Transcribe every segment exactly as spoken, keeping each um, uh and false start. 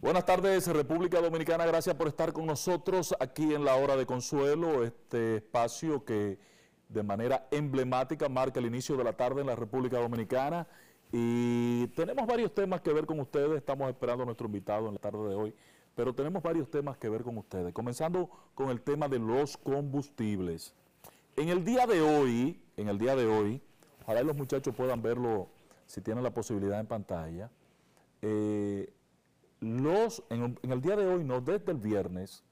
Buenas tardes, República Dominicana. Gracias por estar con nosotros aquí en la Hora de Consuelo, este espacio que de manera emblemática marca el inicio de la tarde en la República Dominicana. Y tenemos varios temas que ver con ustedes. Estamos esperando a nuestro invitado en la tarde de hoy, pero tenemos varios temas que ver con ustedes. Comenzando con el tema de los combustibles. En el día de hoy, en el día de hoy, ojalá los muchachos puedan verlo si tienen la posibilidad en pantalla. Eh, Los, en, en el día de hoy, no, desde el viernes,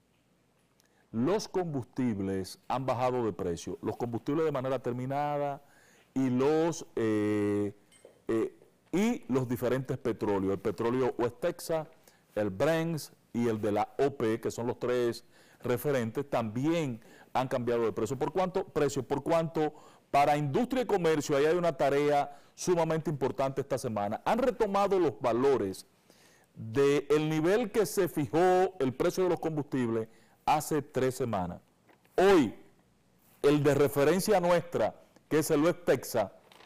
los combustibles han bajado de precio. Los combustibles de manera terminada y los, eh, eh, y los diferentes petróleos. El petróleo West Texas, el Brent y el de la O P E, que son los tres referentes, también han cambiado de precio. ¿Por cuánto precio? Por cuanto para industria y comercio ahí hay una tarea sumamente importante esta semana. Han retomado los valores del nivel que se fijó el precio de los combustibles hace tres semanas. Hoy, el de referencia nuestra, que es el West Texas,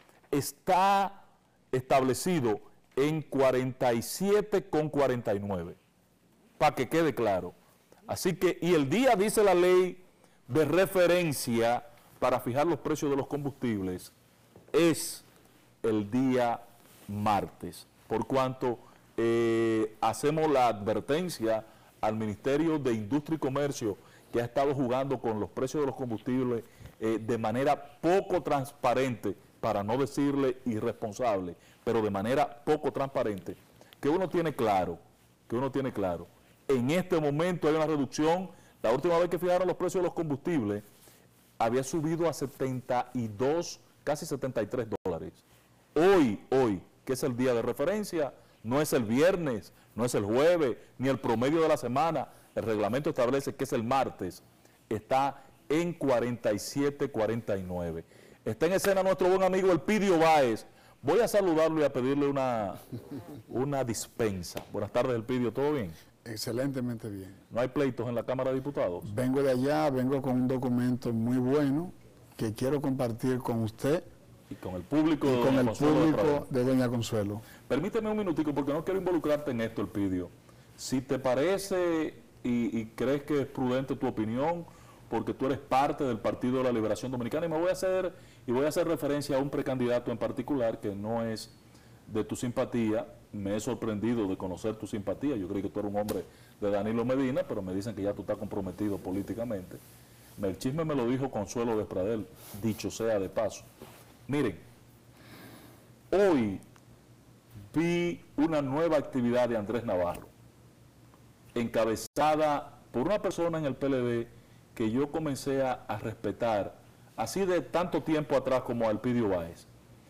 está establecido en cuarenta y siete con cuarenta y nueve, para que quede claro. Así que, y el día, dice la ley de referencia para fijar los precios de los combustibles, es el día martes, por cuanto Eh, hacemos la advertencia al Ministerio de Industria y Comercio, que ha estado jugando con los precios de los combustibles eh, de manera poco transparente, para no decirle irresponsable, pero de manera poco transparente, que uno tiene claro, que uno tiene claro, en este momento hay una reducción. La última vez que fijaron los precios de los combustibles había subido a setenta y dos, casi setenta y tres dólares. Hoy, hoy, que es el día de referencia, no es el viernes, no es el jueves, ni el promedio de la semana. El reglamento establece que es el martes. Está en cuarenta y siete, cuarenta y nueve. Está en escena nuestro buen amigo Elpidio Báez. Voy a saludarlo y a pedirle una, una dispensa. Buenas tardes, Elpidio, ¿todo bien? Excelentemente bien. ¿No hay pleitos en la Cámara de Diputados? Vengo de allá, vengo con un documento muy bueno que quiero compartir con usted y con el público, y con el público de Doña Consuelo. Permíteme un minutico porque no quiero involucrarte en esto, Elpidio. Si te parece y, y crees que es prudente tu opinión, porque tú eres parte del Partido de la Liberación Dominicana, y me voy a hacer y voy a hacer referencia a un precandidato en particular que no es de tu simpatía. Me he sorprendido de conocer tu simpatía. Yo creí que tú eres un hombre de Danilo Medina, pero me dicen que ya tú estás comprometido políticamente. El chisme me lo dijo Consuelo Despradel, dicho sea de paso. Miren, hoy vi una nueva actividad de Andrés Navarro, encabezada por una persona en el P L D que yo comencé a, a respetar, así de tanto tiempo atrás como a Elpidio Báez.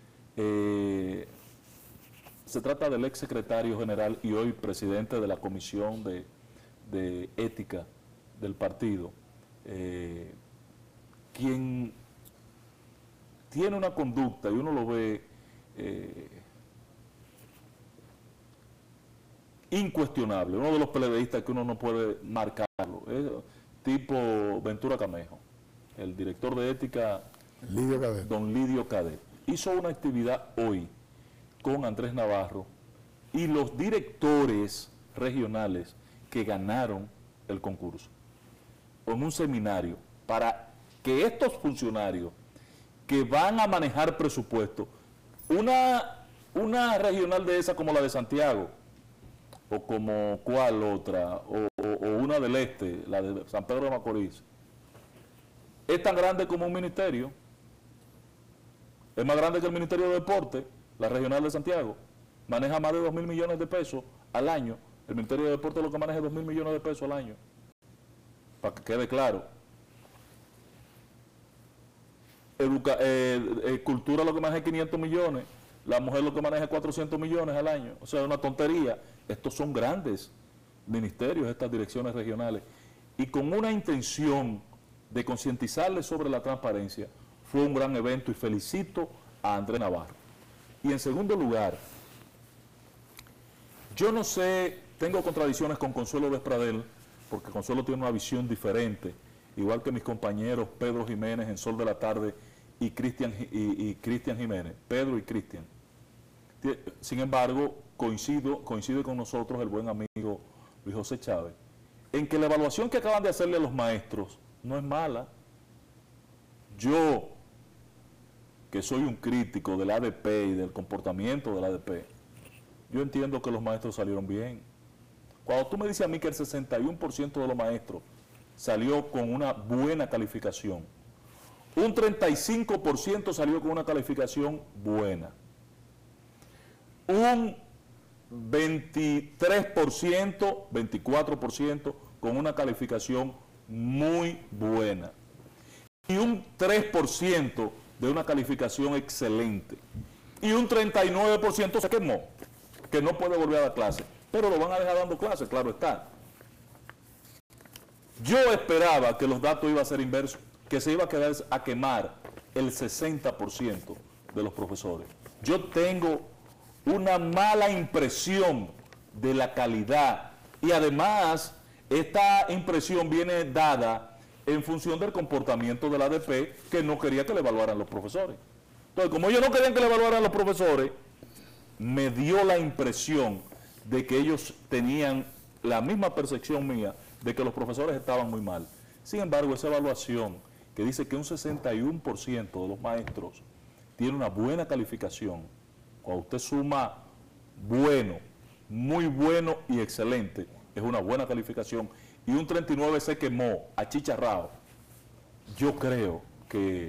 Eh, se trata del ex secretario general y hoy presidente de la Comisión de, de Ética del partido, eh, quien tiene una conducta, y uno lo ve eh, incuestionable, uno de los peledeístas que uno no puede marcarlo, es tipo Ventura Camejo, el director de ética, Lidio Cadet. don Lidio Cadet, hizo una actividad hoy con Andrés Navarro y los directores regionales que ganaron el concurso, con un seminario para que estos funcionarios que van a manejar presupuesto, una, una regional de esa como la de Santiago, o como cuál otra, o, o, o una del este, la de San Pedro de Macorís, es tan grande como un ministerio, es más grande que el Ministerio de Deporte, la regional de Santiago, maneja más de dos mil millones de pesos al año. El Ministerio de Deporte es lo que maneja dos mil millones de pesos al año, para que quede claro. Educa, eh, eh, cultura lo que maneja quinientos millones, la mujer lo que maneja cuatrocientos millones al año, o sea, es una tontería. Estos son grandes ministerios, estas direcciones regionales, y con una intención de concientizarles sobre la transparencia, fue un gran evento y felicito a Andrés Navarro. Y en segundo lugar, yo no sé, tengo contradicciones con Consuelo Despradel, porque Consuelo tiene una visión diferente, igual que mis compañeros Pedro Jiménez en Sol de la Tarde y Cristian y, y Cristian Jiménez, Pedro y Cristian. Sin embargo, coincido, coincide con nosotros el buen amigo Luis José Chávez, en que la evaluación que acaban de hacerle a los maestros no es mala. Yo, que soy un crítico del A D P y del comportamiento del A D P, yo entiendo que los maestros salieron bien. Cuando tú me dices a mí que el sesenta y uno por ciento de los maestros salió con una buena calificación, un treinta y cinco por ciento salió con una calificación buena, un veintitrés por ciento, veinticuatro por ciento con una calificación muy buena y un tres por ciento de una calificación excelente y un treinta y nueve por ciento se quemó, que no puede volver a dar clase, pero lo van a dejar dando clase, claro está. Yo esperaba que los datos iban a ser inversos, que se iba a quedar a quemar el sesenta por ciento de los profesores. Yo tengo una mala impresión de la calidad y además esta impresión viene dada en función del comportamiento del A D P, que no quería que le evaluaran los profesores. Entonces, como ellos no querían que le evaluaran los profesores, me dio la impresión de que ellos tenían la misma percepción mía de que los profesores estaban muy mal. Sin embargo, esa evaluación que dice que un sesenta y uno por ciento de los maestros tiene una buena calificación, cuando usted suma bueno, muy bueno y excelente, es una buena calificación, y un treinta y nueve por ciento se quemó, achicharrado, yo creo que,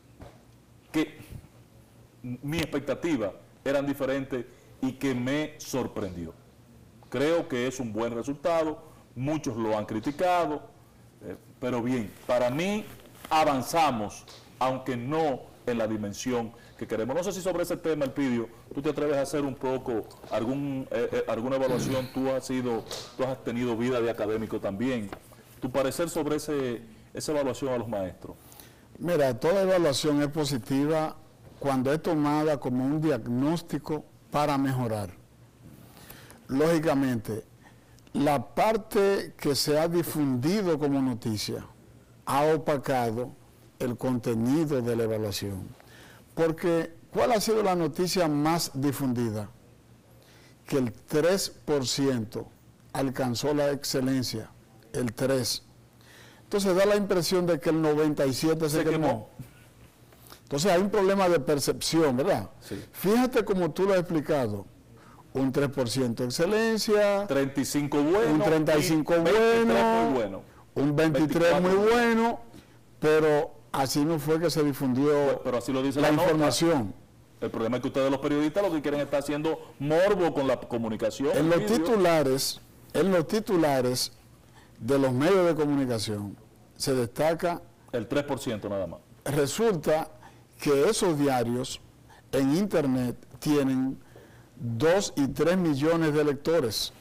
que mi expectativa eran diferentes y que me sorprendió. Creo que es un buen resultado, muchos lo han criticado, eh, pero bien, para mí avanzamos, aunque no en la dimensión que queremos. No sé si sobre ese tema, Elpidio, tú te atreves a hacer un poco, algún, eh, eh, alguna evaluación, tú has sido, tú has tenido vida de académico también, tu parecer sobre ese, esa evaluación a los maestros. Mira, toda evaluación es positiva cuando es tomada como un diagnóstico para mejorar. Lógicamente, la parte que se ha difundido como noticia ha opacado el contenido de la evaluación. Porque, ¿cuál ha sido la noticia más difundida? Que el tres por ciento alcanzó la excelencia, el tres por ciento. Entonces da la impresión de que el noventa y siete por ciento se, se quemó. quemó. Entonces hay un problema de percepción, ¿verdad? Sí. Fíjate como tú lo has explicado. Un tres por ciento excelencia, treinta y cinco bueno, un treinta y cinco bueno, muy bueno, un veintitrés muy bueno, pero así no fue que se difundió pero, pero así lo dice la, la información. Nota. El problema es que ustedes los periodistas lo que quieren estar haciendo morbo con la comunicación. En los titulares, en los titulares de los medios de comunicación se destaca el tres por ciento nada más. Resulta que esos diarios en internet tienen dos y tres millones de lectores.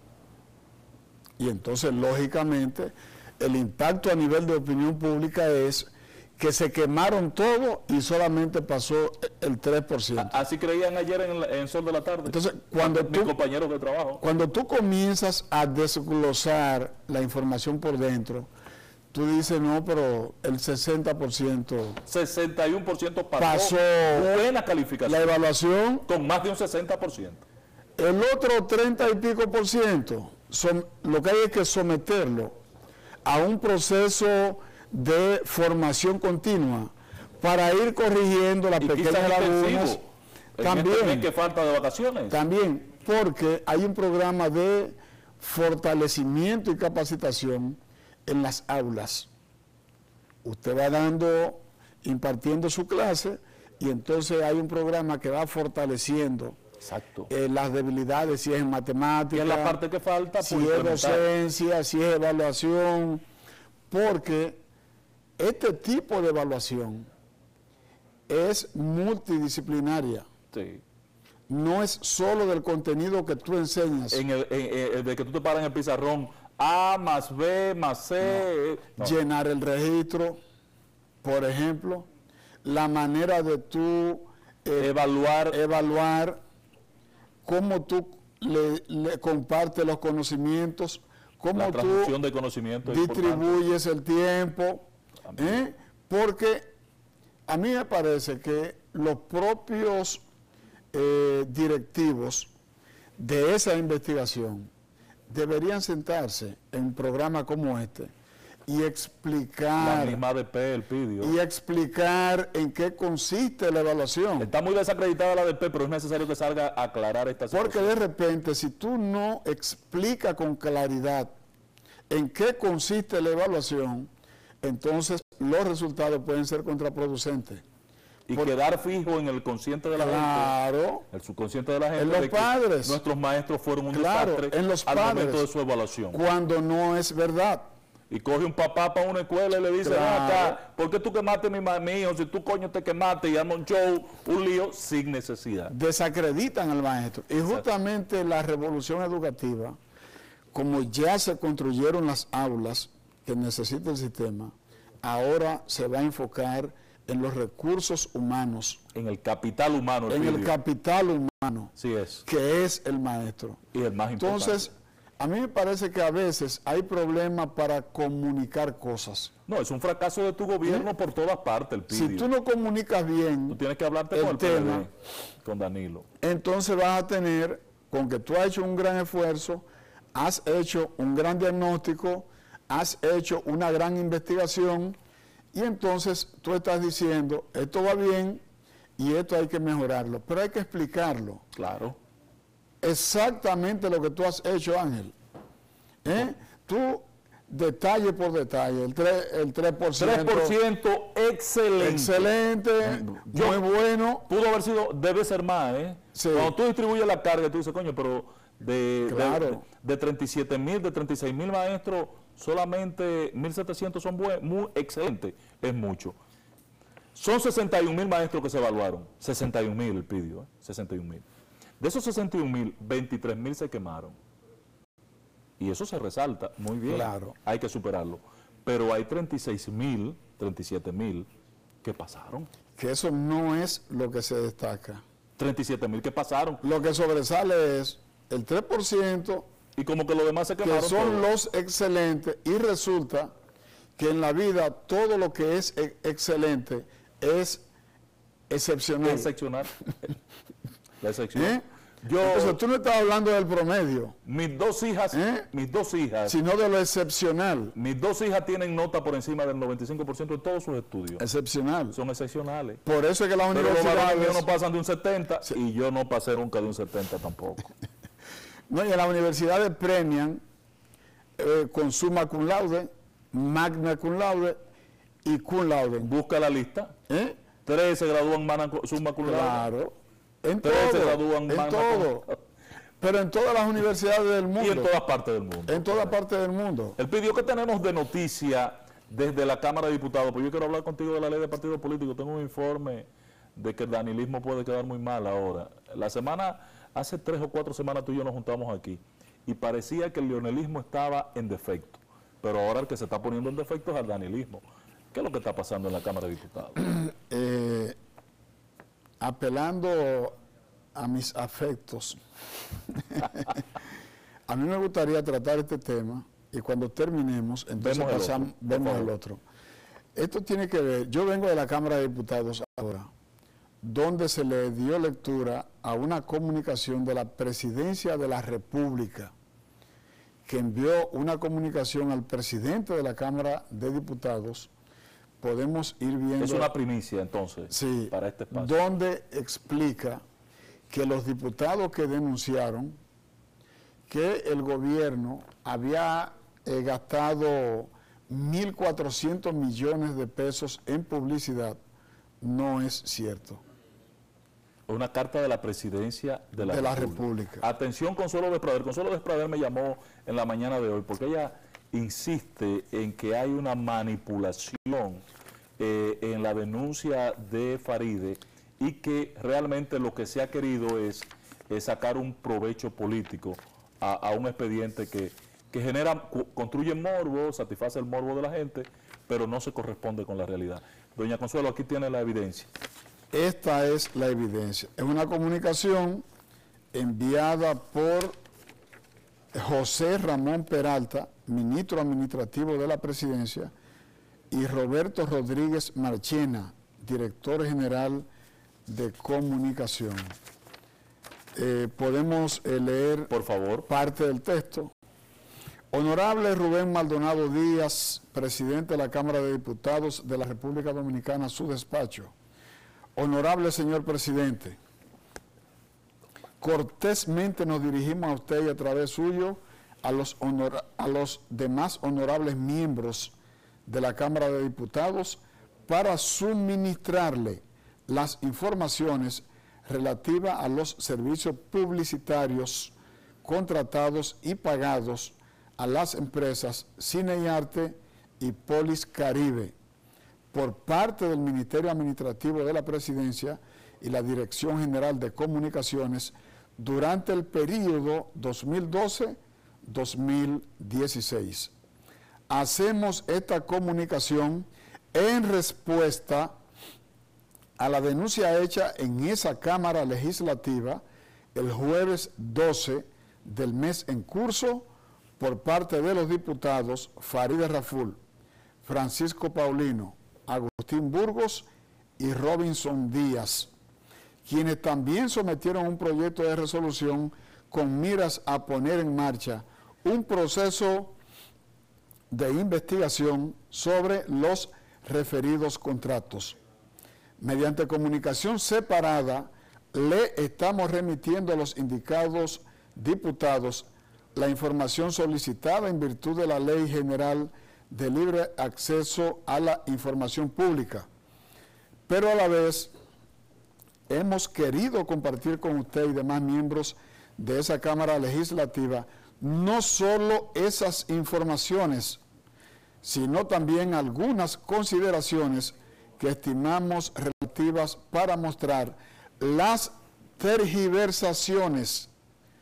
Y entonces, lógicamente, el impacto a nivel de opinión pública es que se quemaron todo y solamente pasó el tres por ciento. Así creían ayer en, en Sol de la Tarde. Entonces, cuando mis tú, compañeros de trabajo. Cuando tú comienzas a desglosar la información por dentro, tú dices, no, pero el sesenta por ciento... sesenta y uno por ciento pasó, pasó buena calificación. La evaluación. Con más de un sesenta por ciento. El otro treinta y pico por ciento, son, lo que hay es que someterlo a un proceso de formación continua para ir corrigiendo las pequeñas lagunas. También que falta de vacaciones. También, porque hay un programa de fortalecimiento y capacitación en las aulas. Usted va dando, impartiendo su clase, y entonces hay un programa que va fortaleciendo Exacto. Eh, las debilidades, si es en matemáticas, y en la parte que falta, si es docencia, si es evaluación, porque este tipo de evaluación es multidisciplinaria. Sí. No es solo del contenido que tú enseñas. En el, en, en, de que tú te paras en el pizarrón, A más B más C. No. No. Llenar el registro, por ejemplo, la manera de tú eh, evaluar, evaluar cómo tú le, le compartes los conocimientos, cómo la transmisión tú de conocimiento distribuyes el tiempo, ¿eh? Porque a mí me parece que los propios eh, directivos de esa investigación deberían sentarse en un programa como este y explicar... La misma A D P, el pidió. Y explicar en qué consiste la evaluación. Está muy desacreditada la A D P, pero es necesario que salga a aclarar esta situación. Porque de repente, si tú no explicas con claridad en qué consiste la evaluación, entonces los resultados pueden ser contraproducentes. Y Por, quedar fijo en el consciente de la claro, gente, el subconsciente de la gente, en los de que padres, nuestros maestros fueron un claro, desastre en los al padres, momento de su evaluación. Cuando no es verdad. Y coge un papá para una escuela y le dice, claro. ven acá, ¿por qué tú quemaste a mi mío? Si tú coño te quemaste y arma un show, un lío, sin necesidad. Desacreditan al maestro. Y justamente la revolución educativa, como ya se construyeron las aulas que necesita el sistema, ahora se va a enfocar en los recursos humanos. En el capital humano. El en video. el capital humano. Sí es. Que es el maestro. Y el más importante. Entonces, a mí me parece que a veces hay problemas para comunicar cosas. No, es un fracaso de tu gobierno ¿Eh? por todas partes, el pidio. Si tú no comunicas bien tú tienes que hablarte el con el tema, P D, con Danilo. Entonces vas a tener, con que tú has hecho un gran esfuerzo, has hecho un gran diagnóstico, has hecho una gran investigación, y entonces tú estás diciendo, esto va bien y esto hay que mejorarlo, pero hay que explicarlo. Claro. Exactamente lo que tú has hecho, Ángel. ¿Eh? Tú, detalle por detalle, el tres, el tres por ciento. tres por ciento excelente. Excelente, Yo, muy bueno. Pudo haber sido, debe ser más, ¿eh? Sí. Cuando tú distribuyes la carga, tú dices, coño, pero de, claro. de, de treinta y siete mil, de treinta y seis mil maestros, solamente mil setecientos son buenos, muy excelentes, es mucho. Son sesenta y un mil maestros que se evaluaron, sesenta y un mil pidió, ¿eh? sesenta y un mil. De esos sesenta y un mil, veintitrés mil se quemaron. Y eso se resalta, muy bien, claro. Hay que superarlo. Pero hay treinta y seis mil, treinta y siete mil que pasaron. Que eso no es lo que se destaca. treinta y siete mil que pasaron. Lo que sobresale es el tres por ciento. Y como que los demás se quemaron. Que son todo. los excelentes, y resulta que en la vida todo lo que es e excelente es excepcional. Excepcional. La excepción. ¿Eh? Yo, Entonces tú no estás hablando del promedio. Mis dos hijas, ¿Eh? mis dos hijas, sino de lo excepcional. Mis dos hijas tienen nota por encima del noventa y cinco por ciento de todos sus estudios. Excepcional. Son excepcionales. Por eso es que las Pero universidades... los míos no pasan de un setenta, sí. Y yo no pasé nunca de un setenta tampoco. No, y en las universidades premian eh, con summa cum laude, magna cum laude y cum laude. Busca la lista. ¿Eh? Tres se gradúan magna, summa cum laude. Claro. En Tres todo, se gradúan en magna todo. cum. Pero en todas las universidades del mundo. Y en todas partes del mundo. En todas partes del mundo. El pidió que tenemos de noticia desde la Cámara de Diputados, pues yo quiero hablar contigo de la ley de partidos políticos. Tengo un informe de que el danilismo puede quedar muy mal ahora. La semana, hace tres o cuatro semanas tú y yo nos juntamos aquí y parecía que el leonelismo estaba en defecto, pero ahora el que se está poniendo en defecto es el danilismo. ¿Qué es lo que está pasando en la Cámara de Diputados? Eh, apelando a mis afectos, a mí me gustaría tratar este tema y cuando terminemos, entonces vemos pasamos, el otro, vemos el otro. Esto tiene que ver, yo vengo de la Cámara de Diputados ahora, donde se le dio lectura a una comunicación de la Presidencia de la República, que envió una comunicación al presidente de la Cámara de Diputados. Podemos ir viendo... Es una primicia, entonces, sí, para este espacio. Donde explica que los diputados que denunciaron que el gobierno había eh, gastado mil cuatrocientos millones de pesos en publicidad, no es cierto. Una carta de la Presidencia de la, de la República. República. Atención, Consuelo Desprader. Consuelo Desprader me llamó en la mañana de hoy porque ella insiste en que hay una manipulación eh, en la denuncia de Faride y que realmente lo que se ha querido es, es sacar un provecho político a, a un expediente que, que genera, construye morbo, satisface el morbo de la gente, pero no se corresponde con la realidad. Doña Consuelo, aquí tiene la evidencia. Esta es la evidencia. Es una comunicación enviada por José Ramón Peralta, ministro administrativo de la Presidencia, y Roberto Rodríguez Marchena, director general de comunicación. Eh, podemos eh, leer por favor parte del texto. Honorable Rubén Maldonado Díaz, presidente de la Cámara de Diputados de la República Dominicana, su despacho. Honorable señor presidente, cortésmente nos dirigimos a usted y a través suyo a los, honor, a los demás honorables miembros de la Cámara de Diputados para suministrarle las informaciones relativas a los servicios publicitarios contratados y pagados a las empresas Cine y Arte y Polis Caribe por parte del Ministerio Administrativo de la Presidencia y la Dirección General de Comunicaciones durante el periodo dos mil doce a dos mil dieciséis. Hacemos esta comunicación en respuesta a la denuncia hecha en esa Cámara Legislativa el jueves doce del mes en curso por parte de los diputados Farideh Raful, Francisco Paulino, Agustín Burgos y Robinson Díaz, quienes también sometieron un proyecto de resolución con miras a poner en marcha un proceso de investigación sobre los referidos contratos. Mediante comunicación separada, le estamos remitiendo a los indicados diputados la información solicitada en virtud de la Ley General de Libre Acceso a la Información Pública. Pero a la vez, hemos querido compartir con usted y demás miembros de esa Cámara Legislativa no solo esas informaciones, sino también algunas consideraciones que estimamos relativas para mostrar las tergiversaciones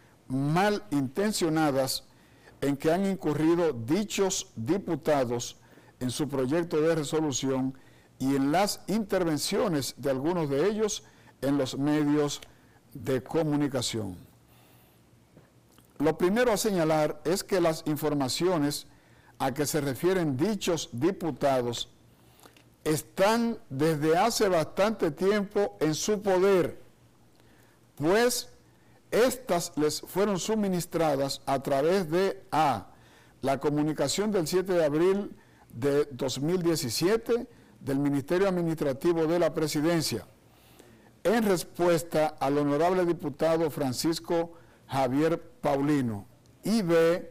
malintencionadas en que han incurrido dichos diputados en su proyecto de resolución y en las intervenciones de algunos de ellos en los medios de comunicación. Lo primero a señalar es que las informaciones a que se refieren dichos diputados están desde hace bastante tiempo en su poder, pues estas les fueron suministradas a través de A, la comunicación del siete de abril de dos mil diecisiete del Ministerio Administrativo de la Presidencia, en respuesta al honorable diputado Francisco Javier Paulino, y B,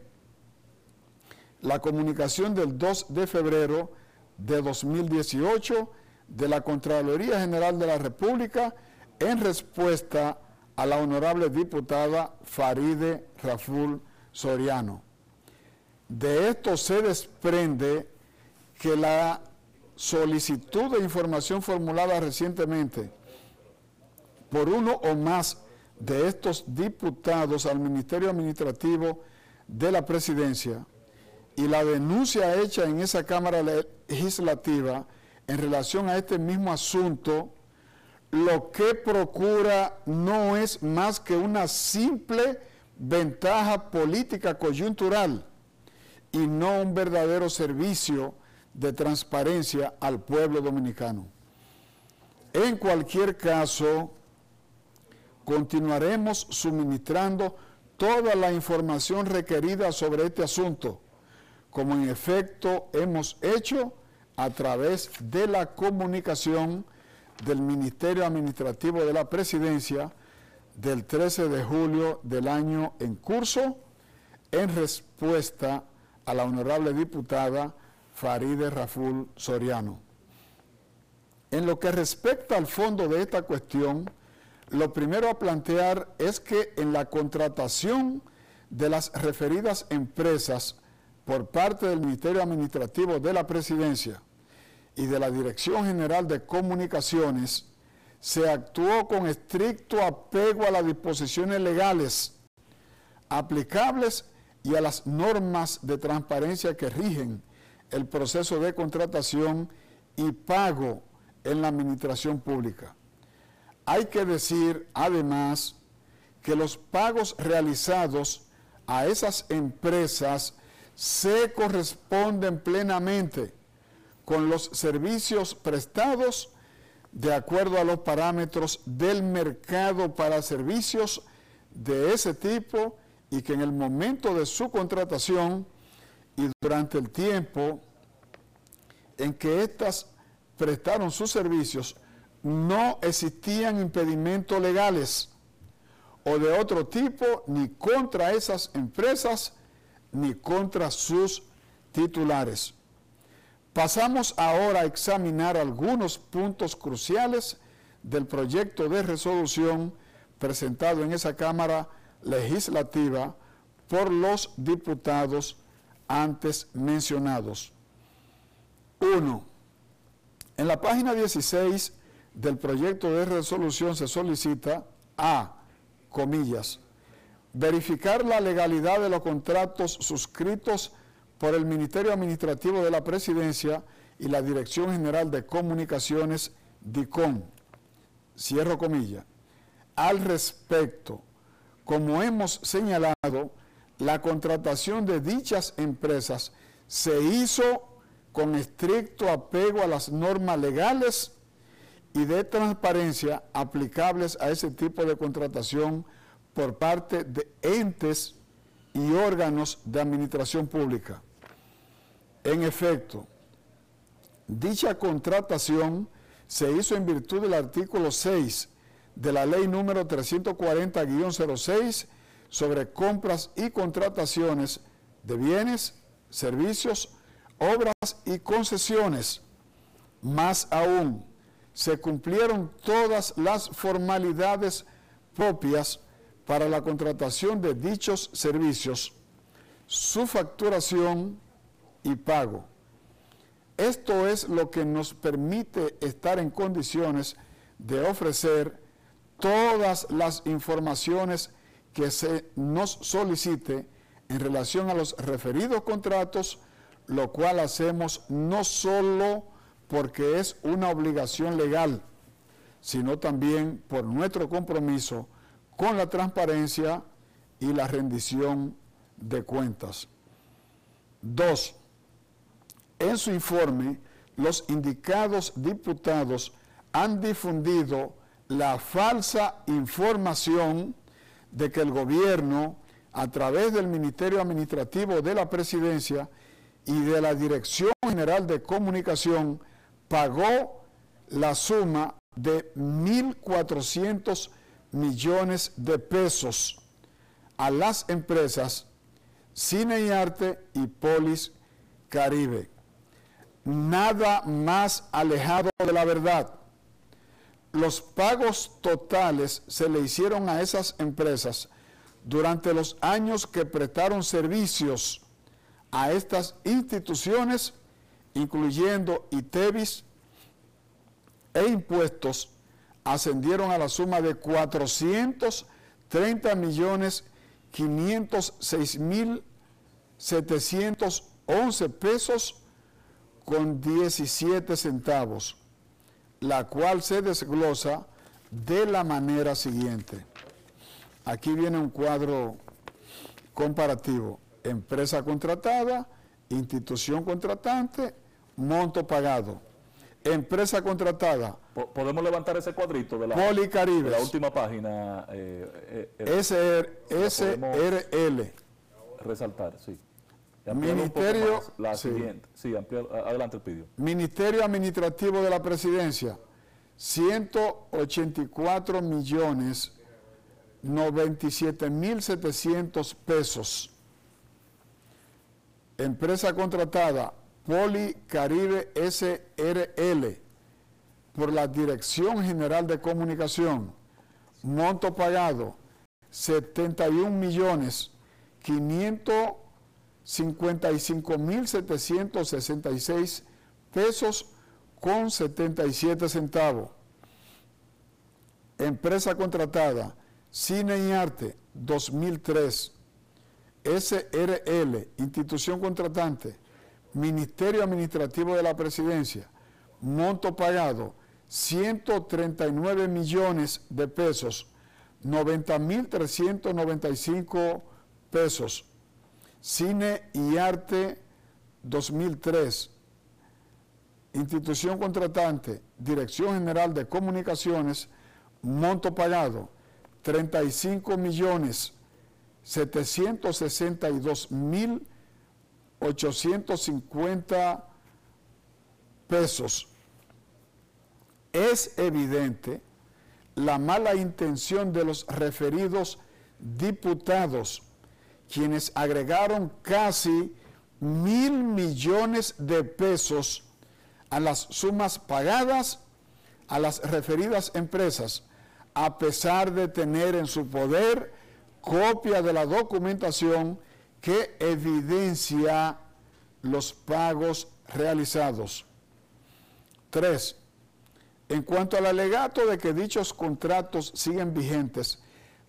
la comunicación del dos de febrero de dos mil dieciocho de la Contraloría General de la República en respuesta a la honorable diputada Farideh Raful Soriano. De esto se desprende que la solicitud de información formulada recientemente por uno o más de estos diputados al Ministerio Administrativo de la Presidencia y la denuncia hecha en esa Cámara Legislativa en relación a este mismo asunto, lo que procura no es más que una simple ventaja política coyuntural y no un verdadero servicio de transparencia al pueblo dominicano. En cualquier caso, continuaremos suministrando toda la información requerida sobre este asunto, como en efecto hemos hecho a través de la comunicación del Ministerio Administrativo de la Presidencia del trece de julio del año en curso, en respuesta a la honorable diputada Farideh Raful Soriano. En lo que respecta al fondo de esta cuestión, lo primero a plantear es que en la contratación de las referidas empresas por parte del Ministerio Administrativo de la Presidencia y de la Dirección General de Comunicaciones, se actuó con estricto apego a las disposiciones legales aplicables y a las normas de transparencia que rigen el proceso de contratación y pago en la administración pública. Hay que decir, además, que los pagos realizados a esas empresas se corresponden plenamente con los servicios prestados de acuerdo a los parámetros del mercado para servicios de ese tipo y que en el momento de su contratación y durante el tiempo en que éstas prestaron sus servicios, no existían impedimentos legales o de otro tipo ni contra esas empresas ni contra sus titulares. Pasamos ahora a examinar algunos puntos cruciales del proyecto de resolución presentado en esa Cámara Legislativa por los diputados antes mencionados. uno. En la página dieciséis del proyecto de resolución se solicita a, comillas, verificar la legalidad de los contratos suscritos por el Ministerio Administrativo de la Presidencia y la Dirección General de Comunicaciones, DICOM, cierro comillas. Al respecto, como hemos señalado, la contratación de dichas empresas se hizo con estricto apego a las normas legales y de transparencia aplicables a ese tipo de contratación por parte de entes y órganos de administración pública. En efecto, dicha contratación se hizo en virtud del artículo seis de la Ley número trescientos cuarenta guión cero seis sobre compras y contrataciones de bienes, servicios, obras y concesiones. Más aún, se cumplieron todas las formalidades propias para la contratación de dichos servicios, su facturación y pago. Esto es lo que nos permite estar en condiciones de ofrecer todas las informaciones que se nos solicite en relación a los referidos contratos, lo cual hacemos no solo porque es una obligación legal, sino también por nuestro compromiso con la transparencia y la rendición de cuentas. Dos. En su informe, los indicados diputados han difundido la falsa información de que el gobierno, a través del Ministerio Administrativo de la Presidencia y de la Dirección General de Comunicación, pagó la suma de mil cuatrocientos millones de pesos a las empresas Cine y Arte y Polis Caribe. Nada más alejado de la verdad. Los pagos totales se le hicieron a esas empresas durante los años que prestaron servicios a estas instituciones, incluyendo ITEVIS e impuestos, ascendieron a la suma de cuatrocientos treinta millones quinientos seis mil setecientos once pesos con diecisiete centavos, la cual se desglosa de la manera siguiente. Aquí viene un cuadro comparativo: empresa contratada, institución contratante, monto pagado. Empresa contratada. ¿Podemos levantar ese cuadrito de la, Policaribes, de la última página? Eh, eh, S R L. Resaltar, sí. Ministerio, la sí. siguiente. Sí, ampliar, adelante el pidió. Ministerio Administrativo de la Presidencia, ciento ochenta y cuatro millones noventa y siete mil setecientos pesos. Empresa contratada, Policaribe S R L, por la Dirección General de Comunicación, monto pagado, setenta y un millones quinientos cincuenta y cinco mil setecientos sesenta y seis pesos con setenta y siete centavos. Empresa contratada, Cine y Arte, dos mil tres, S R L, institución contratante, Ministerio Administrativo de la Presidencia, monto pagado, ciento treinta y nueve millones de pesos, noventa mil trescientos noventa y cinco pesos. Cine y Arte dos mil tres, institución contratante, Dirección General de Comunicaciones, monto pagado, treinta y cinco millones setecientos sesenta y dos mil ochocientos cincuenta pesos. Es evidente la mala intención de los referidos diputados, quienes agregaron casi mil millones de pesos a las sumas pagadas a las referidas empresas, a pesar de tener en su poder copia de la documentación que evidencia los pagos realizados. Tres. En cuanto al alegato de que dichos contratos siguen vigentes,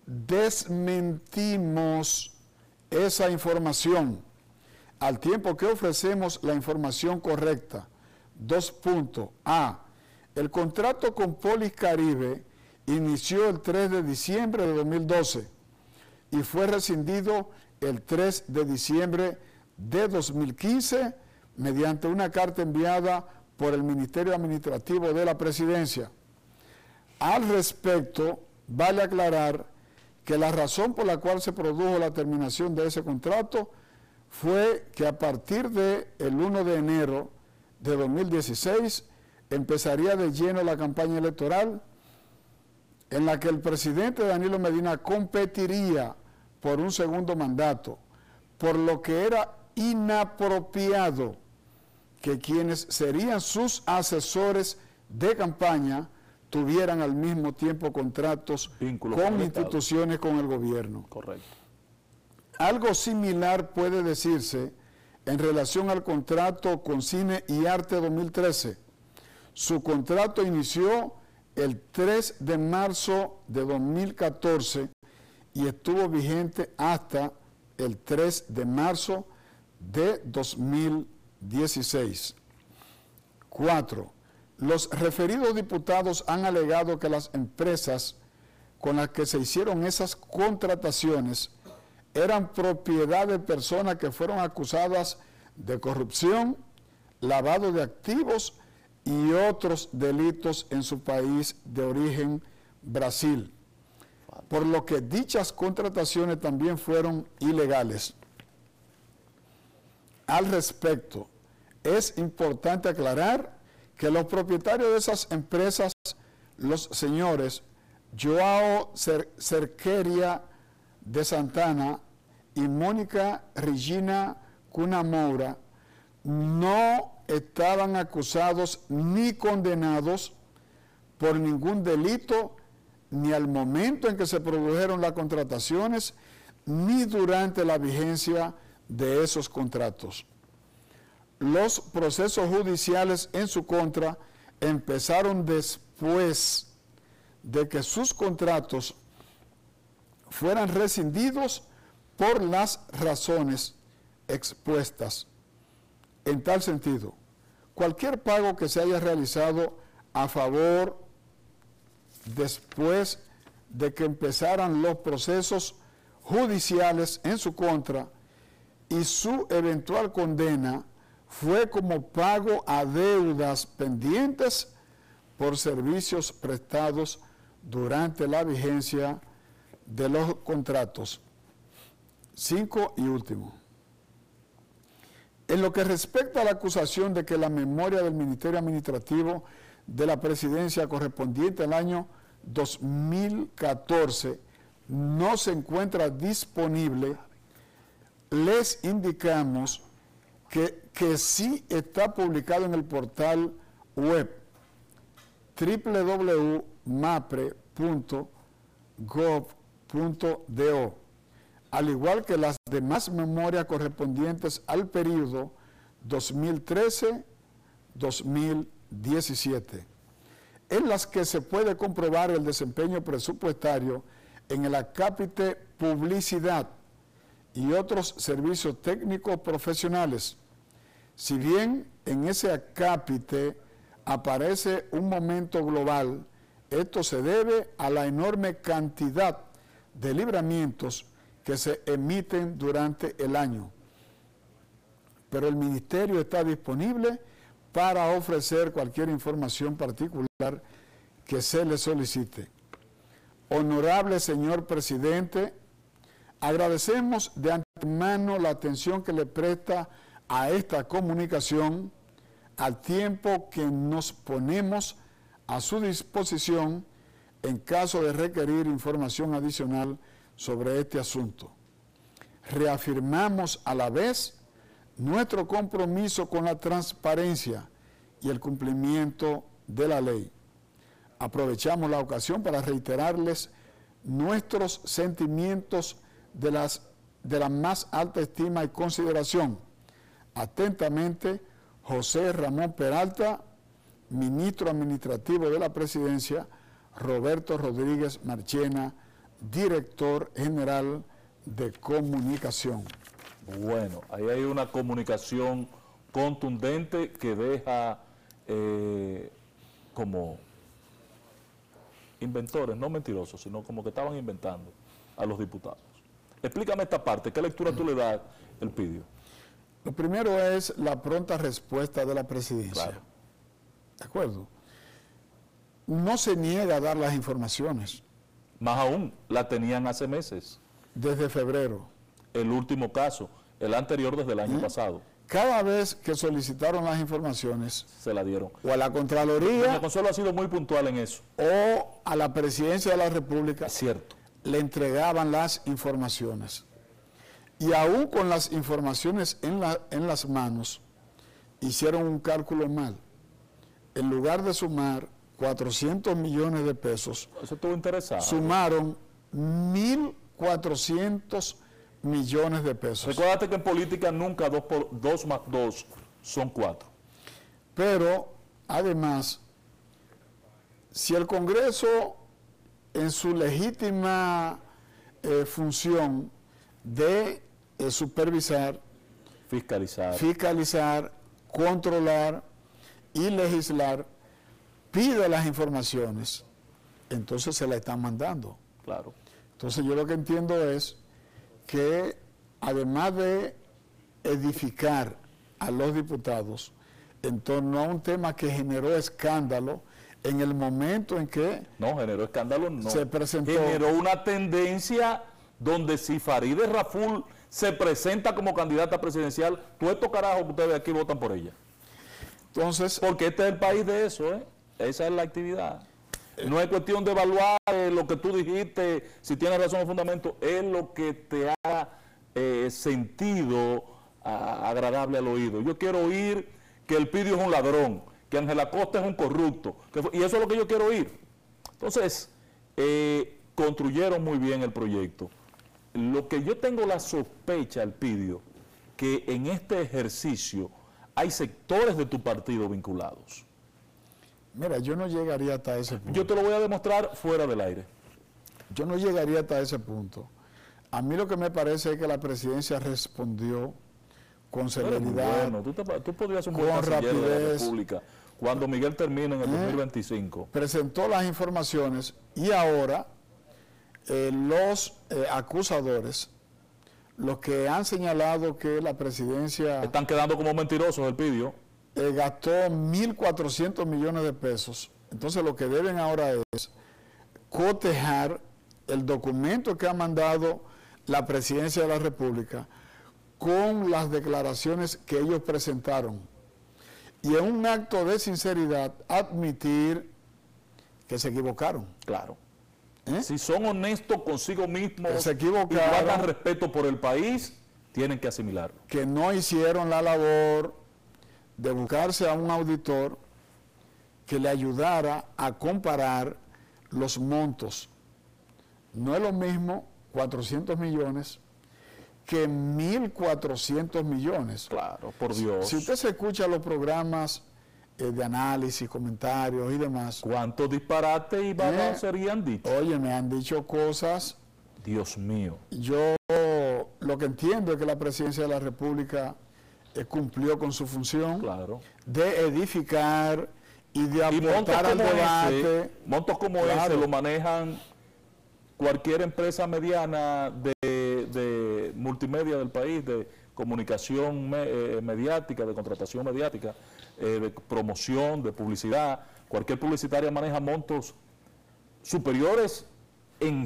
desmentimos esa información, al tiempo que ofrecemos la información correcta. Dos puntos. A. El contrato con Polis Caribe inició el tres de diciembre de dos mil doce y fue rescindido el tres de diciembre de dos mil quince mediante una carta enviada por el Ministerio Administrativo de la Presidencia. Al respecto, vale aclarar que la razón por la cual se produjo la terminación de ese contrato fue que a partir del uno de enero de dos mil dieciséis empezaría de lleno la campaña electoral en la que el presidente Danilo Medina competiría por un segundo mandato, por lo que era inapropiado que quienes serían sus asesores de campaña tuvieran al mismo tiempo contratos Vínculo con, con instituciones con el gobierno. Correcto. Algo similar puede decirse en relación al contrato con Cine y Arte dos mil trece. Su contrato inició el tres de marzo de dos mil catorce y estuvo vigente hasta el tres de marzo de dos mil dieciséis. Cuatro. Los referidos diputados han alegado que las empresas con las que se hicieron esas contrataciones eran propiedad de personas que fueron acusadas de corrupción, lavado de activos y otros delitos en su país de origen, Brasil, por lo que dichas contrataciones también fueron ilegales. Al respecto, es importante aclarar que los propietarios de esas empresas, los señores Joao Cerqueira de Santana y Mónica Regina Cunamoura, no estaban acusados ni condenados por ningún delito, ni al momento en que se produjeron las contrataciones, ni durante la vigencia de esos contratos. Los procesos judiciales en su contra empezaron después de que sus contratos fueran rescindidos por las razones expuestas. En tal sentido, cualquier pago que se haya realizado a favor después de que empezaran los procesos judiciales en su contra y su eventual condena fue como pago a deudas pendientes por servicios prestados durante la vigencia de los contratos. Cinco y último. En lo que respecta a la acusación de que la memoria del Ministerio Administrativo de la Presidencia correspondiente al año dos mil catorce no se encuentra disponible, les indicamos que, que sí está publicado en el portal web doble u doble u doble u punto mapre punto gov punto do, al igual que las demás memorias correspondientes al periodo dos mil trece a dos mil diecisiete, en las que se puede comprobar el desempeño presupuestario en el acápite publicidad y otros servicios técnicos profesionales. Si bien en ese acápite aparece un momento global, esto se debe a la enorme cantidad de libramientos que se emiten durante el año. Pero el Ministerio está disponible para ofrecer cualquier información particular que se le solicite. Honorable señor presidente, agradecemos de antemano la atención que le presta a esta comunicación al tiempo que nos ponemos a su disposición en caso de requerir información adicional sobre este asunto. Reafirmamos a la vez nuestro compromiso con la transparencia y el cumplimiento de la ley. Aprovechamos la ocasión para reiterarles nuestros sentimientos de, las, de la más alta estima y consideración. Atentamente, José Ramón Peralta, Ministro Administrativo de la Presidencia, Roberto Rodríguez Marchena, Director General de Comunicación. Bueno, ahí hay una comunicación contundente que deja eh, como inventores, no mentirosos, sino como que estaban inventando a los diputados. Explícame esta parte, ¿qué lectura tú le das, Elpidio? Lo primero es la pronta respuesta de la presidencia. Claro. ¿De acuerdo? No se niega a dar las informaciones. Más aún, la tenían hace meses. Desde febrero. El último caso, el anterior desde el año ¿Eh? pasado. Cada vez que solicitaron las informaciones, se la dieron. O a la Contraloría. Doña Consuelo ha sido muy puntual en eso. O a la Presidencia de la República. Es cierto. Le entregaban las informaciones. Y aún con las informaciones en, la, en las manos, hicieron un cálculo mal. En lugar de sumar cuatrocientos millones de pesos, eso estuvo interesante. Sumaron mil cuatrocientos millones de pesos. Recuérdate que en política nunca dos, por, dos más dos son cuatro. Pero, además, si el Congreso, en su legítima eh, función de eh, supervisar, fiscalizar, fiscalizar, controlar y legislar, pide las informaciones, entonces se la están mandando. Claro. Entonces yo lo que entiendo es que además de edificar a los diputados en torno a un tema que generó escándalo en el momento en que no generó escándalo, no se presentó, generó una tendencia donde si Farideh Raful se presenta como candidata presidencial, todos estos carajos que ustedes aquí votan por ella. Entonces, porque este es el país de eso, ¿eh? Esa es la actividad. No es cuestión de evaluar eh, lo que tú dijiste, si tienes razón o fundamento, es lo que te haga eh, sentido a, agradable al oído. Yo quiero oír que Elpidio es un ladrón, que Ángel Acosta es un corrupto, que, y eso es lo que yo quiero oír. Entonces, eh, construyeron muy bien el proyecto. Lo que yo tengo la sospecha, Elpidio, que en este ejercicio hay sectores de tu partido vinculados. Mira, yo no llegaría hasta ese punto. Yo te lo voy a demostrar fuera del aire. Yo no llegaría hasta ese punto. A mí lo que me parece es que la presidencia respondió con celeridad, bueno, tú, te, tú podrías ser un buen canciller de la República cuando Miguel termine en el eh, dos mil veinticinco. Presentó las informaciones y ahora eh, los eh, acusadores, los que han señalado que la presidencia... Están quedando como mentirosos, Elpidio. Eh, gastó mil cuatrocientos millones de pesos. Entonces lo que deben ahora es cotejar el documento que ha mandado la Presidencia de la República con las declaraciones que ellos presentaron. Y en un acto de sinceridad admitir que se equivocaron. Claro. ¿Eh? Si son honestos consigo mismos que se equivocaron, y guardan respeto por el país, tienen que asimilarlo. Que no hicieron la labor de buscarse a un auditor que le ayudara a comparar los montos. No es lo mismo cuatrocientos millones que mil cuatrocientos millones. Claro, por Dios. Si usted se escucha los programas eh, de análisis, comentarios y demás. ¿Cuántos disparates y babas eh, serían dichos? Oye, me han dicho cosas. Dios mío. Yo lo que entiendo es que la Presidencia de la República eh, cumplió con su función, claro, de edificar y de aportar al debate. Ese, montos como claro. ese lo manejan cualquier empresa mediana de, de multimedia del país, de comunicación me, eh, mediática, de contratación mediática, eh, de promoción, de publicidad. Cualquier publicitaria maneja montos superiores en,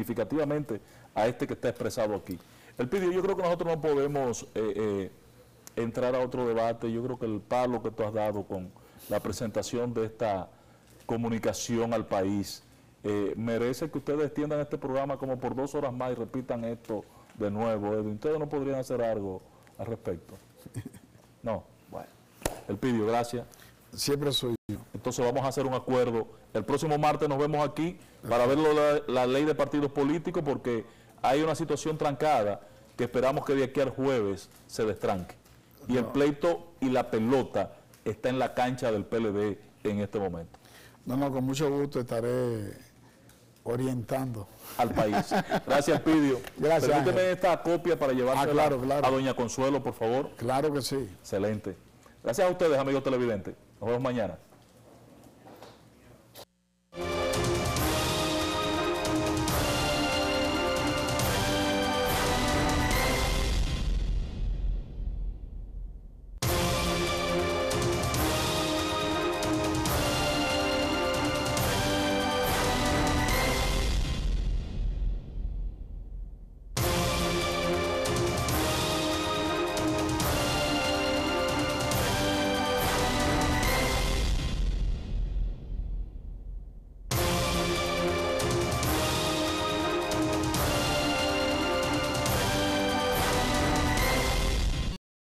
significativamente a este que está expresado aquí. Elpidio, yo creo que nosotros no podemos eh, eh, entrar a otro debate. Yo creo que el palo que tú has dado con la presentación de esta comunicación al país eh, merece que ustedes extiendan este programa como por dos horas más y repitan esto de nuevo. Edwin, ¿ustedes no podrían hacer algo al respecto? No, bueno. Elpidio, gracias. Siempre soy yo. Entonces vamos a hacer un acuerdo. El próximo martes nos vemos aquí para ver la, la ley de partidos políticos, porque hay una situación trancada que esperamos que de aquí al jueves se destranque. Y el pleito y la pelota está en la cancha del P L D en este momento. No, no, con mucho gusto estaré orientando al país. Gracias, Elpidio. Gracias. Permíteme Ángel. esta copia para llevársela ah, claro, claro. a doña Consuelo, por favor. Claro que sí. Excelente. Gracias a ustedes, amigos televidentes. Nos vemos mañana.